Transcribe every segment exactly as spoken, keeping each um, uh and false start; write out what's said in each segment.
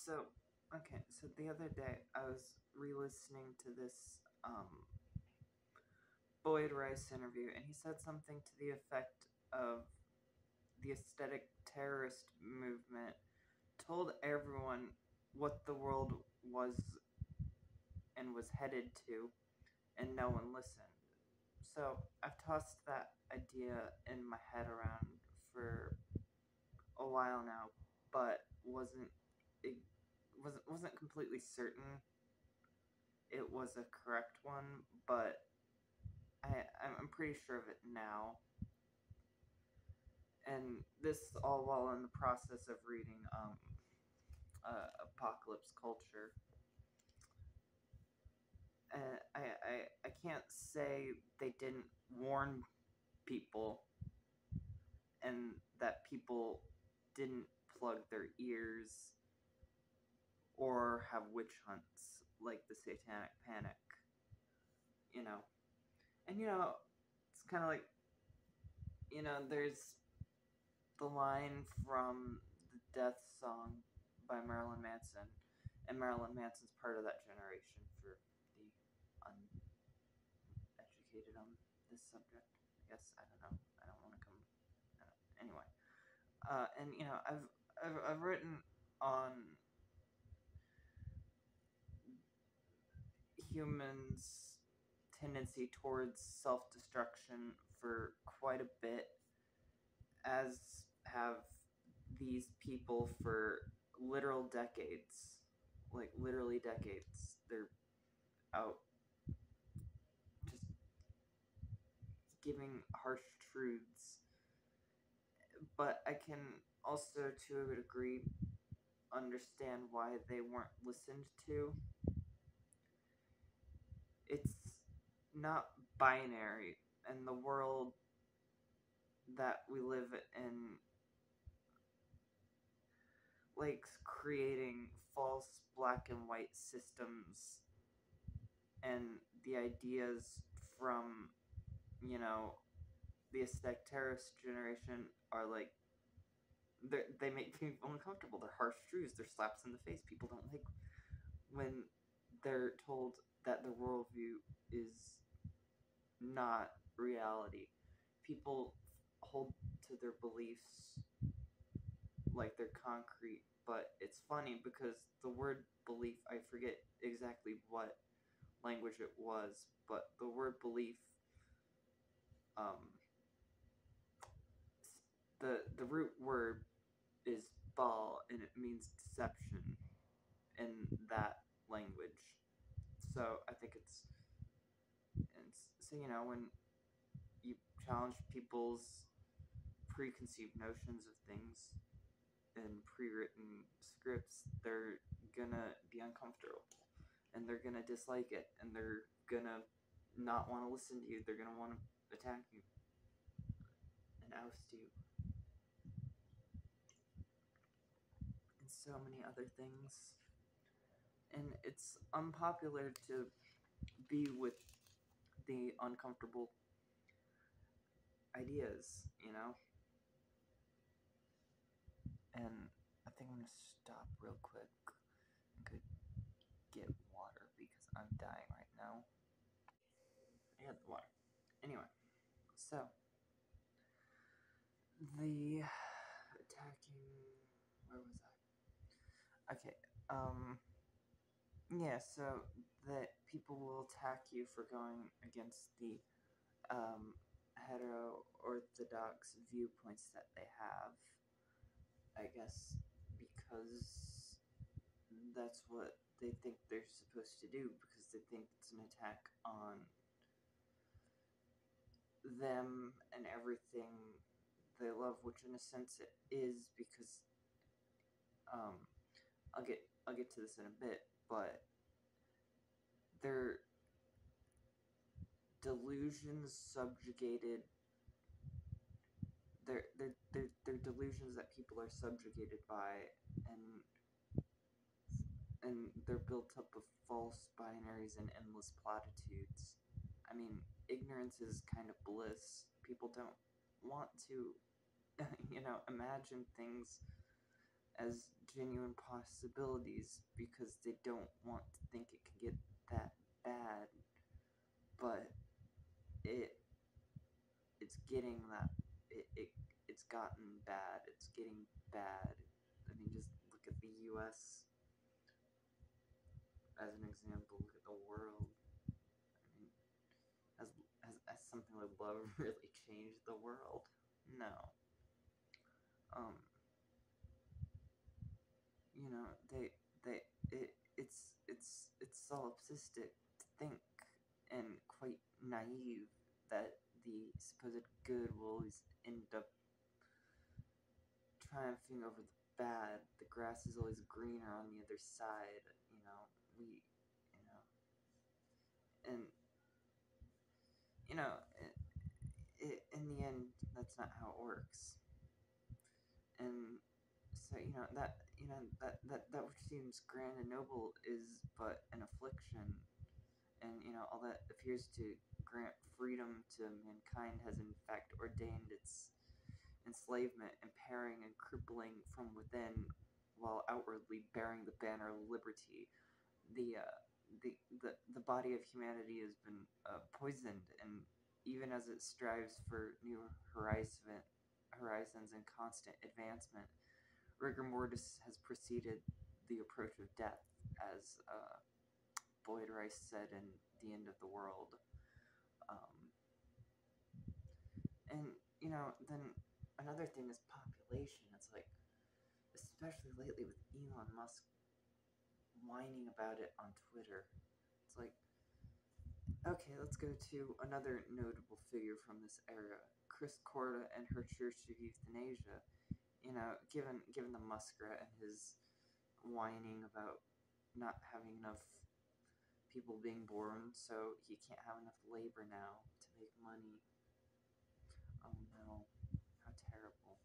So, okay, so the other day I was re-listening to this um, Boyd Rice interview, and he said something to the effect of the aesthetic terrorist movement told everyone what the world was and was headed to, and no one listened. So I've tossed that idea in my head around for a while now, but wasn't it wasn't wasn't completely certain it was a correct one, but I I'm I'm pretty sure of it now. And this all while in the process of reading um uh, Apocalypse Culture. Uh, I, I I can't say they didn't warn people and that people didn't plug their ears or have witch hunts like the Satanic Panic, you know. And you know, it's kind of like, you know, there's the line from the Death Song by Marilyn Manson, and Marilyn Manson's part of that generation for the uneducated on this subject. I guess I don't know. I don't want to come. I don't, anyway, uh, and you know, I've, I've I've written on humans' tendency towards self-destruction for quite a bit, as have these people for literal decades, like literally decades. They're out just giving harsh truths. But I can also, to a degree, understand why they weren't listened to. It's not binary, and the world that we live in, like creating false black and white systems and the ideas from, you know, the aesthetic terrorist generation are like, they make people uncomfortable. They're harsh truths. They're slaps in the face. People don't like when they're told that their worldview is not reality. People hold to their beliefs like they're concrete, but it's funny because the word belief, I forget exactly what language it was, but the word belief, um, the the root word is bal, and it means deception in that language. So I think it's, it's so you know when you challenge people's preconceived notions of things in pre-written scripts, they're gonna be uncomfortable and they're gonna dislike it and they're gonna not want to listen to you. They're gonna want to attack you and oust you and so many other things. And it's unpopular to be with the uncomfortable ideas, you know? And I think I'm gonna stop real quick and go get water because I'm dying right now. I got the water. Anyway, so the attacking. Where was I? Okay. Um. Yeah. So that people will attack you for going against the um hetero orthodox viewpoints that they have. I guess because that's what they think they're supposed to do because they think it's an attack on them and everything they love, which in a sense it is because um, I'll get I'll get to this in a bit, but their delusions subjugated their their their their delusions that people are subjugated by, and and they're built up of false binaries and endless platitudes. I mean, ignorance is kind of bliss. People don't want to, you know, imagine things as genuine possibilities because they don't want to think it can get that bad, but it it's getting that it, it it's gotten bad. It's getting bad. I mean, just look at the U S as an example. Look at the world. I mean, has has, has something like love really changed the world? No. Um, you know, they they it it's it's it's solipsistic to think and quite naive that the supposed good will always end up triumphing over the bad. The grass is always greener on the other side. You know, we, you know, and you know, it, it, in the end, that's not how it works. And so you know that you know that that that which seems grand and noble is but an affliction, and you know all that appears to grant freedom to mankind has in fact ordained its enslavement, impairing and crippling from within, while outwardly bearing the banner of liberty. The uh, the, the the body of humanity has been uh, poisoned, and even as it strives for new horizon horizons and constant advancement, rigor mortis has preceded the approach of death, as uh, Boyd Rice said in The End of the World. Um, and you know, then another thing is population. It's like, especially lately with Elon Musk whining about it on Twitter. It's like, okay, let's go to another notable figure from this era, Chris Korda and her Church of Euthanasia. You know, given given the muskrat and his whining about not having enough people being born, so he can't have enough labor now to make money. Oh no, how terrible.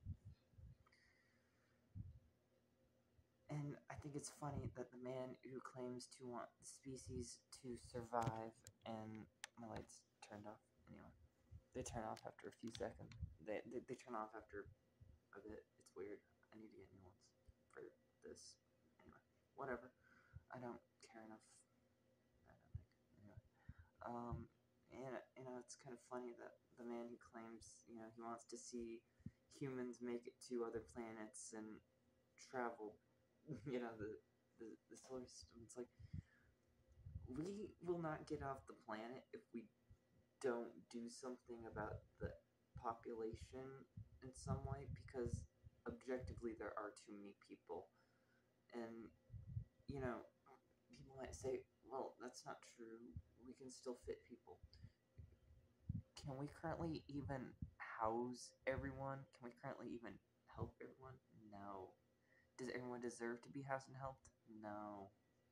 And I think it's funny that the man who claims to want the species to survive, and my lights turned off anyway. They turn off after a few seconds. They, they, they turn off after a bit. It's weird. I need to get new ones for this. Anyway, whatever. I don't care enough. I don't think. Anyway. Um, and, you know, it's kind of funny that the man who claims, you know, he wants to see humans make it to other planets and travel, you know, the, the, the solar system. It's like, we will not get off the planet if we don't do something about the population in some way, because objectively there are too many people. And, you know, people might say, well, that's not true. We can still fit people. Can we currently even house everyone? Can we currently even help everyone? No. Does everyone deserve to be housed and helped? No.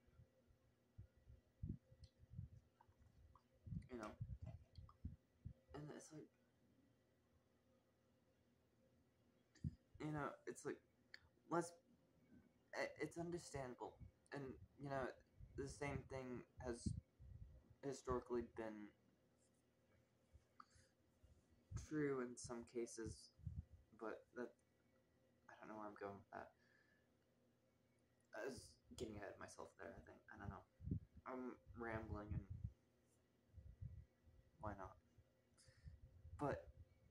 You know, and it's like, you know, it's like, let's, it's understandable. And, you know, the same thing has historically been true in some cases, but that, I don't know where I'm going with that. I was getting ahead of myself there, I think. I don't know. I'm rambling, and why not? But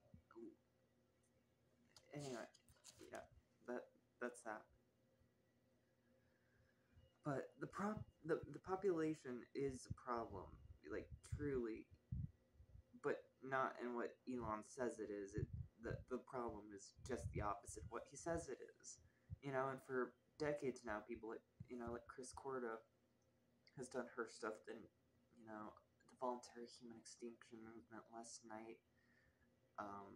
anyway, yeah, that that's that. But the prop the, the population is a problem, like truly, but not in what Elon says it is. It the the problem is just the opposite of what he says it is. You know, and for decades now, people like you know like Chris Korda has done her stuff. Then you know the voluntary human extinction movement last night. Um,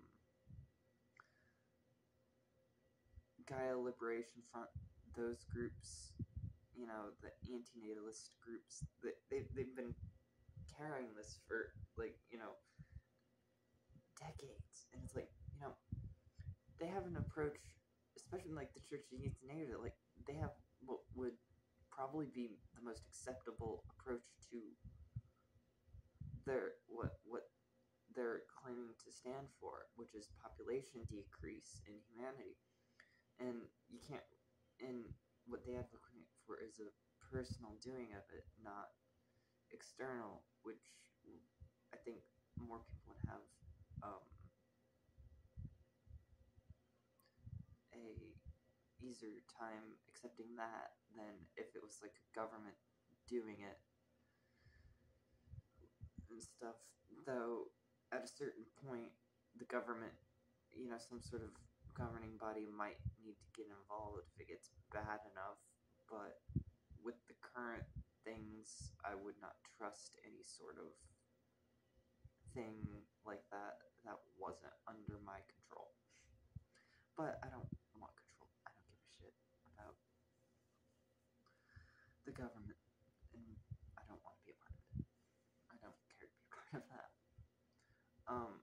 Gaia Liberation Front, those groups, you know, the antinatalist groups, they, they, they've been carrying this for, like, you know, decades. And it's like, you know, they have an approach, especially like the Church of Euthanasia, like, they have what would probably be the most acceptable approach to their, what, what they're claiming to stand for, which is population decrease in humanity. And you can't and what they advocate for is a personal doing of it, not external, which I think more people would have um, a easier time accepting that than if it was like a government doing it and stuff. Though at a certain point, the government, you know, some sort of governing body might need to get involved if it gets bad enough. But with the current things, I would not trust any sort of thing like that that wasn't under my control. But I don't want control. I don't give a shit about the government, and I don't want to be a part of it. I don't care to be a part of that. Um,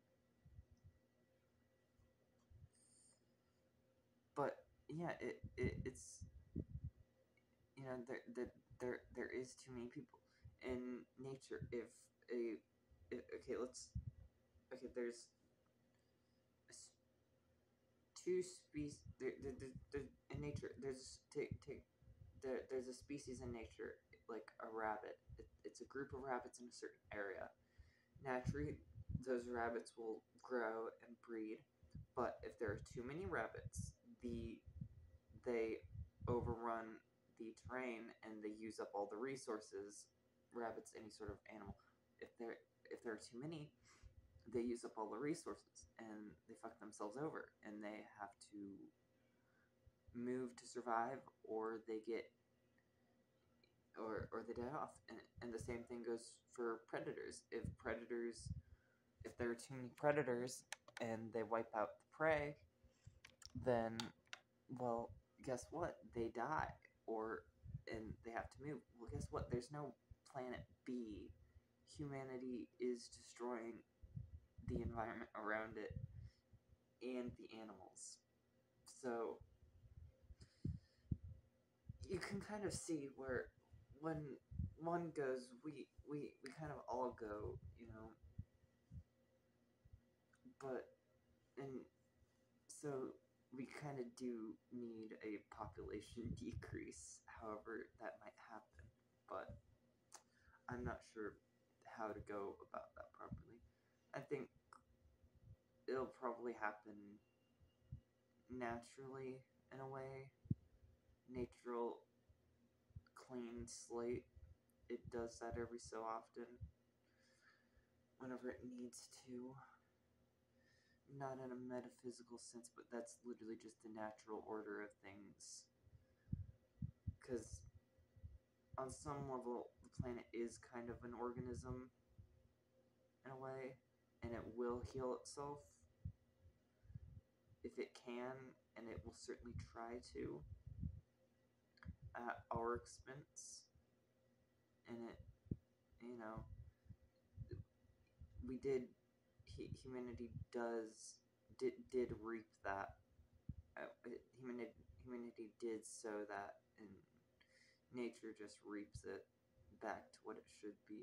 but yeah, it, it it's you know there there there there is too many people in nature. If a if, okay, let's okay, there's a s- two species there, there, there, there in nature. There's take take there, there's a species in nature like a rabbit. It, it's a group of rabbits in a certain area. Naturally, those rabbits will grow and breed, but if there are too many rabbits, the they overrun the terrain and they use up all the resources. Rabbits, any sort of animal, if there if there are too many, they use up all the resources and they fuck themselves over, and they have to move to survive, or they get or or they die off. And, and the same thing goes for predators. If predators if there are too many predators and they wipe out the prey, then well, guess what? They die, or and they have to move. Well, guess what? There's no planet B. Humanity is destroying the environment around it and the animals. So you can kind of see where when one goes, we we we kind of all go, you know. But and so we kind of do need a population decrease, however that might happen. But I'm not sure how to go about that properly. I think it'll probably happen naturally in a way. Natural clean slate. It does that every so often whenever it needs to. Not in a metaphysical sense, but that's literally just the natural order of things. Because on some level, the planet is kind of an organism in a way, and it will heal itself if it can, and it will certainly try to at our expense. And it, you know, we did, he, humanity does, did, did reap that. Uh, humanity, humanity did sow that, and nature just reaps it back to what it should be.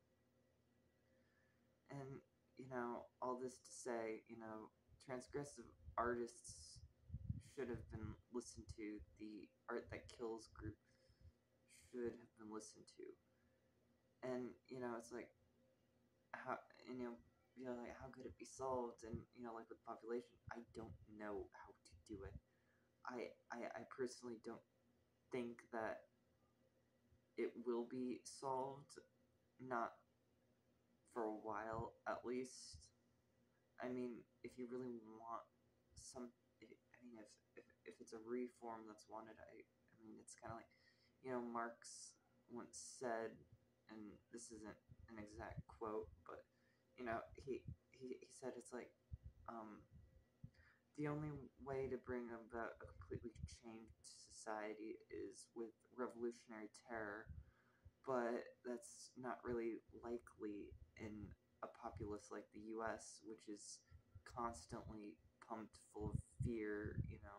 And, you know, all this to say, you know, transgressive artists should have been listened to. The Art That Kills group should have been listened to. And, you know, it's like, how, you know, you know, like, how could it be solved? And, you know, like with population, I don't know how to do it. I, I, I personally don't think that it will be solved, not for a while at least. I mean, if you really want some, I mean, if if, if it's a reform that's wanted, I, I mean, it's kind of like, you know, Marx once said, and this isn't an exact quote, but you know, he he, he said it's like, um, the only way to bring about a completely changed society is with revolutionary terror, but that's not really likely in a populace like the U S, which is constantly pumped full of fear, you know.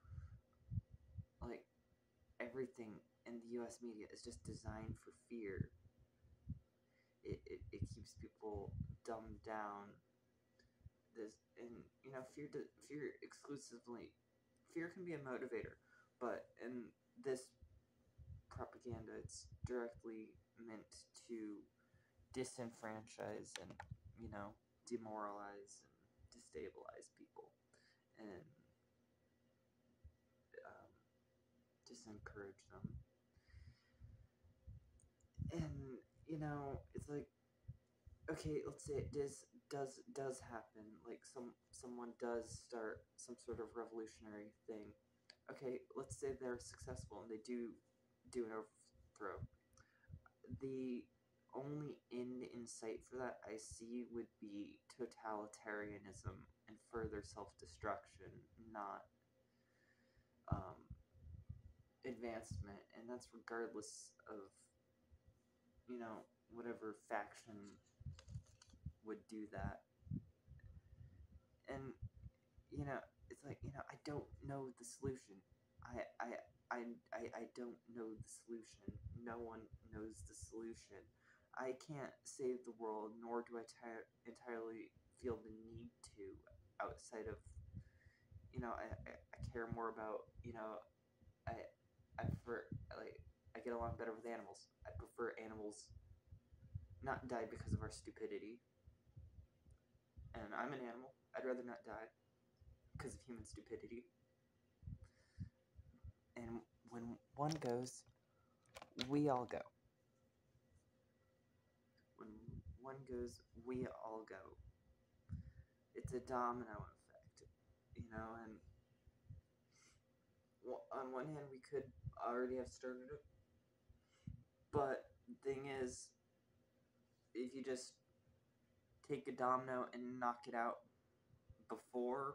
Like, everything in the U S media is just designed for fear. It, it, it keeps people dumbed down. This and you know fear to, fear exclusively fear can be a motivator, but in this propaganda, it's directly meant to disenfranchise and, you know, demoralize and destabilize people and um, disencourage them. And, you know, it's like, okay, let's say it does does does happen. Like some someone does start some sort of revolutionary thing. Okay, let's say they're successful and they do do an overthrow. The only end in sight for that I see would be totalitarianism and further self-destruction, not um, advancement, and that's regardless of, you know, whatever faction would do that. And, you know, it's like, you know, I don't know the solution. I, I, I, I, I don't know the solution. No one knows the solution. I can't save the world, nor do I ti- entirely feel the need to, outside of, you know, I, I, I care more about, you know, I, I prefer, like, I get along better with animals. I prefer animals not die because of our stupidity. And I'm an animal. I'd rather not die because of human stupidity. And when one goes, we all go. When one goes, we all go. It's a domino effect, you know, and on one hand, we could already have started it, but the thing is, if you just take a domino and knock it out before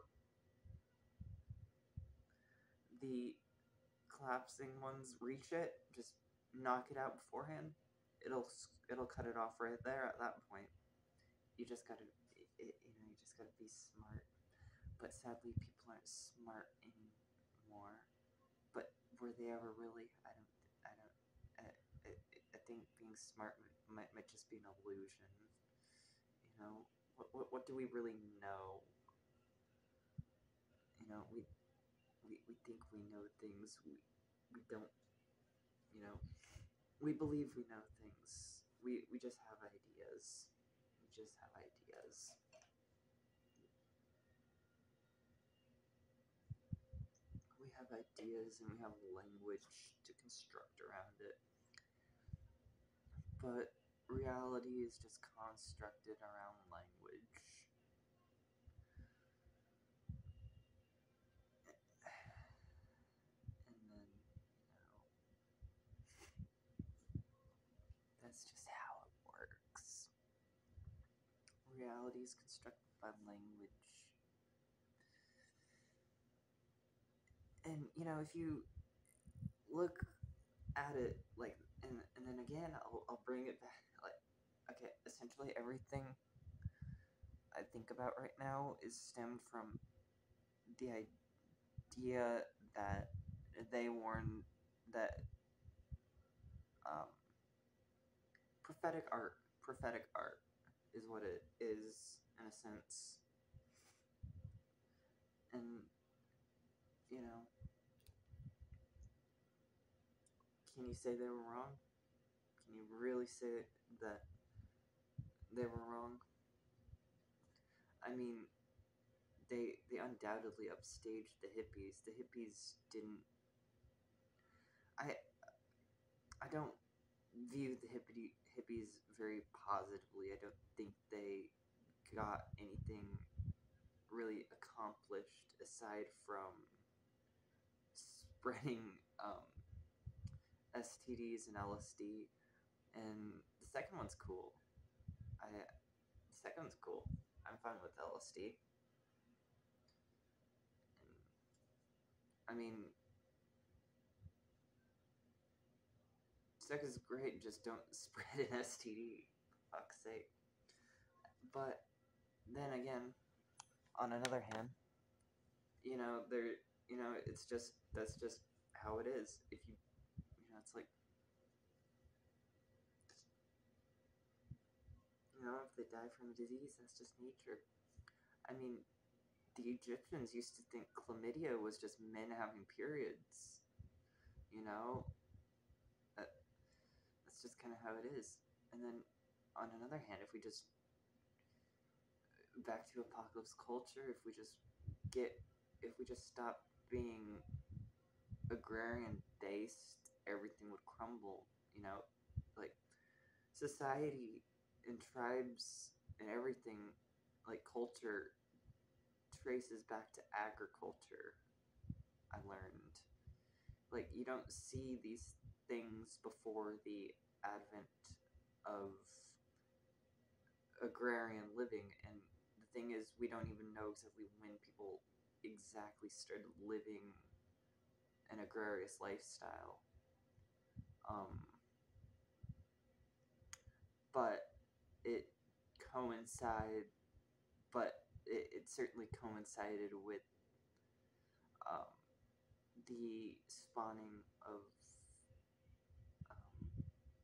the collapsing ones reach it, just knock it out beforehand, it'll it'll cut it off right there at that point. You just gotta, it, it, you know, you just gotta be smart. But sadly, people aren't smart anymore. But were they ever really? I don't. I don't. I, I, I think being smart might, might just be an illusion. You know, what, what what do we really know? You know, we we, we think we know things. We we don't. You know, we believe we know things. We we just have ideas. We just have ideas. We have ideas and we have language to construct around it. But reality is just constructed around language. And then, you know, that's just how it works. Reality is constructed by language. And, you know, if you look at it like, and, and then again, I'll, I'll bring it back. Like, okay, essentially everything I think about right now is stemmed from the idea that they warn that um, prophetic art, prophetic art is what it is in a sense. And, you know, can you say they were wrong? Can you really say that they were wrong? I mean, they they undoubtedly upstaged the hippies. The hippies didn't. I I don't view the hippie hippies very positively. I don't think they got anything really accomplished aside from spreading um, S T Ds and L S D. And the second one's cool. I the second one's cool. I'm fine with L S D. And, I mean, sex is great. Just don't spread an S T D. For fuck's sake. But then again, on another hand, you know, there, you know, it's just that's just how it is. If you, you know, it's like, you know, if they die from a disease, that's just nature. I mean, the Egyptians used to think chlamydia was just men having periods. you know, that, that's just kind of how it is. And then on another hand, if we just back to apocalypse culture, if we just get, if we just stop being agrarian based, everything would crumble, you know, like society and tribes and everything, like culture, traces back to agriculture. I learned, like, you don't see these things before the advent of agrarian living, and the thing is, we don't even know exactly when people exactly started living an agrarious lifestyle. Um, but it coincided, but it, it certainly coincided with um, the spawning of um,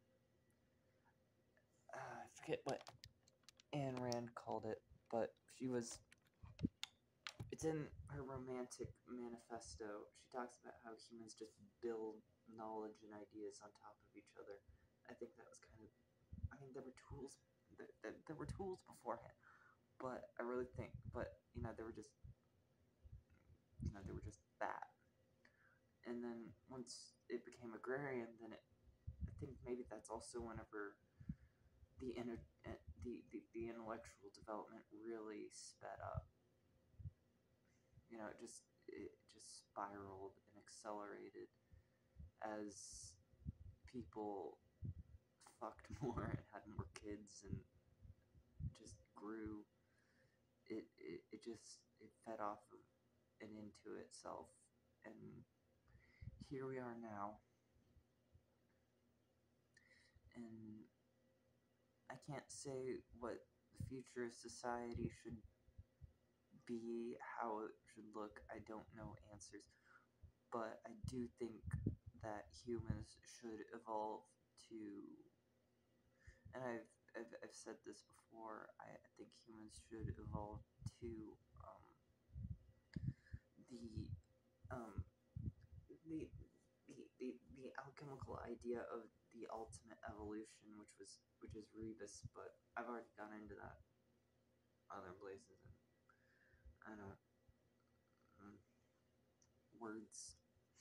uh, I forget what Ayn Rand called it, but she was. It's in her romantic manifesto. She talks about how humans just build knowledge and ideas on top of each other. I think that was kind of. I mean, there were tools. There, there, there were tools beforehand, but I really think, but you know, they were just, you know, they were just that. And then once it became agrarian, then it. I think maybe that's also whenever the inner, the, the the intellectual development really sped up. You know, it just it just spiraled and accelerated as people fucked more and had more kids and just grew. It it, it just it fed off of and into itself, and here we are now. And I can't say what the future of society should be, how it should look. I don't know answers, but I do think that humans should evolve to, and I've I've, I've said this before. I, I think humans should evolve to um, the um, the the the the alchemical idea of the ultimate evolution, which was which is rebus, but I've already gone into that other places, and I don't mm, words.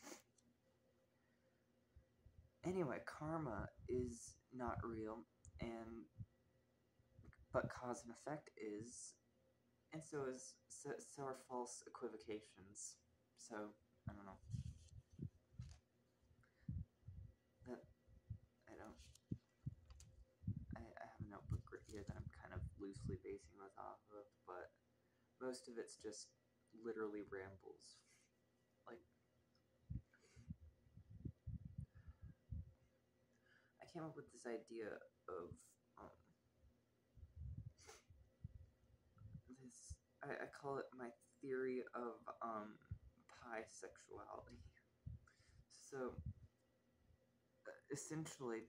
Anyway, karma is not real, and but cause and effect is, and so is so, so are false equivocations. So I don't know that I don't. I, I have a notebook right here that I'm kind of loosely basing this off of, but most of it's just literally rambles. Like, I came up with this idea of um, this. I, I call it my theory of um, bisexuality. So essentially,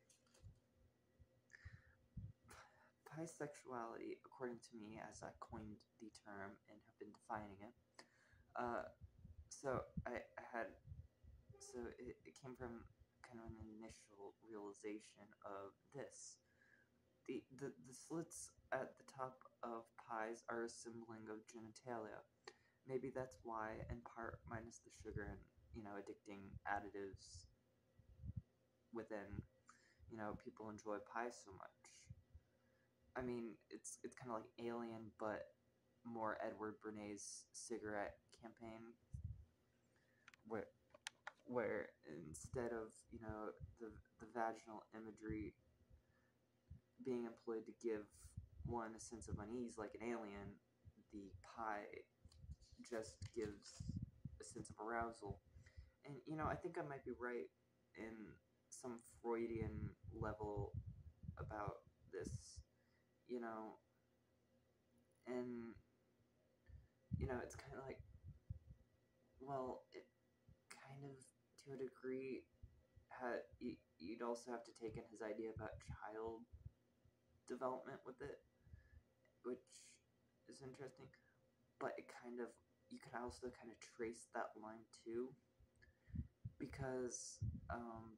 bisexuality, according to me, as I coined the term and have been defining it, uh, so I, I had, so it, it came from kind of an initial realization of this. The, the, the slits at the top of pies are a symboling of genitalia. Maybe that's why, in part, minus the sugar and, you know, addicting additives within, you know, people enjoy pie so much. I mean, it's it's kind of like Alien, but more Edward Bernays cigarette campaign, where where instead of, you know, the the vaginal imagery being employed to give one a sense of unease like an alien, the pie just gives a sense of arousal. And you know, I think I might be right in some Freudian level about this, you know, and you know, it's kind of like, well, it kind of, to a degree, had you'd also have to take in his idea about child development with it, which is interesting. But it kind of, you can also kind of trace that line too, because um,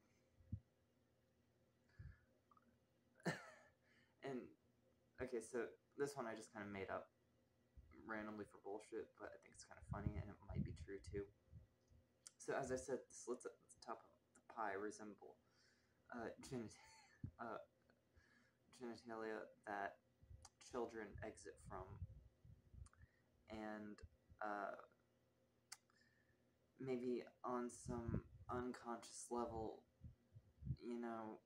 and okay, so this one I just kind of made up randomly for bullshit, but I think it's kind of funny and it might be true too. So as I said, the slits at the top of the pie resemble uh, genit- uh, genitalia that children exit from, and uh, maybe on some unconscious level, you know,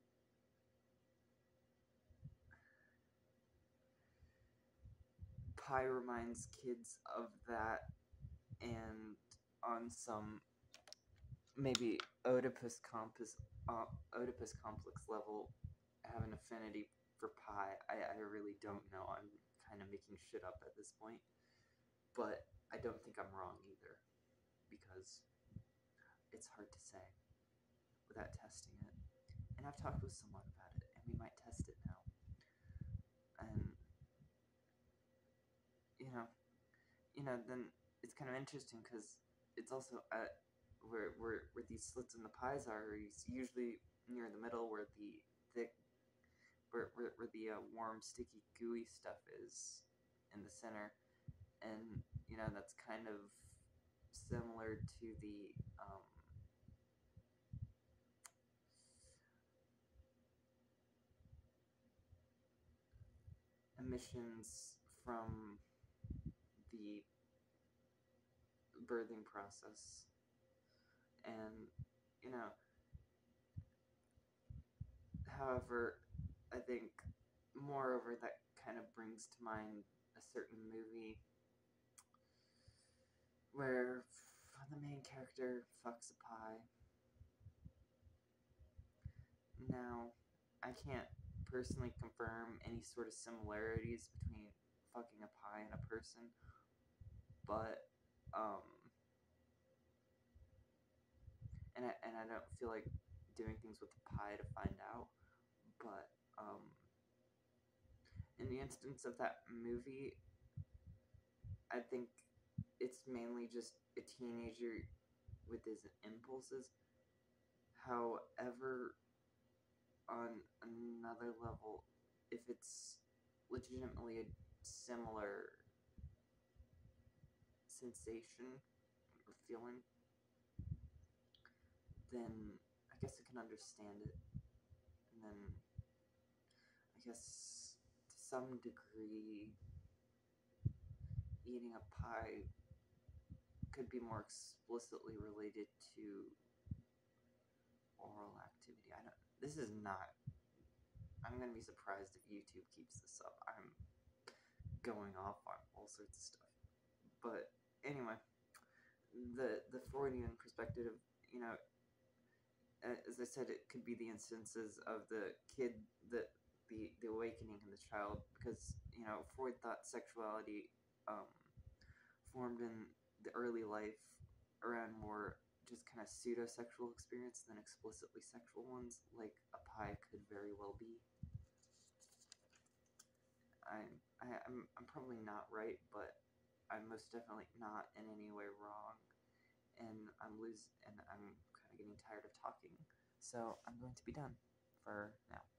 pie reminds kids of that, and on some maybe Oedipus complex, uh, Oedipus complex level, have an affinity for pie. I, I really don't know. I'm kind of making shit up at this point, but I don't think I'm wrong either, because it's hard to say without testing it. And I've talked with someone about it, and we might test it now. And you know, you know, then it's kind of interesting because it's also at where where where these slits in the pies are. It's usually near the middle, where the thick, where where, where the uh, warm, sticky, gooey stuff is in the center, and you know that's kind of similar to the um, emissions from the birthing process. And you know, however, I think moreover that kind of brings to mind a certain movie where the main character fucks a pie. Now, I can't personally confirm any sort of similarities between fucking a pie and a person, but um, and I, and I don't feel like doing things with the pie to find out, but um, in the instance of that movie, I think it's mainly just a teenager with his impulses. However, on another level, if it's legitimately a similar sensation or feeling, then I guess I can understand it. And then I guess to some degree, eating a pie could be more explicitly related to oral activity. I don't. This is not. I'm gonna be surprised if YouTube keeps this up. I'm going off on all sorts of stuff. But anyway, the the Freudian perspective, you know, as I said, it could be the instances of the kid, the the the awakening in the child, because you know Freud thought sexuality um, formed in the early life around more just kind of pseudo-sexual experience than explicitly sexual ones, like a pie could very well be. I, I I'm I'm probably not right, but I'm most definitely not in any way wrong, and I'm lose and I'm kind of getting tired of talking, so I'm going to be done for now.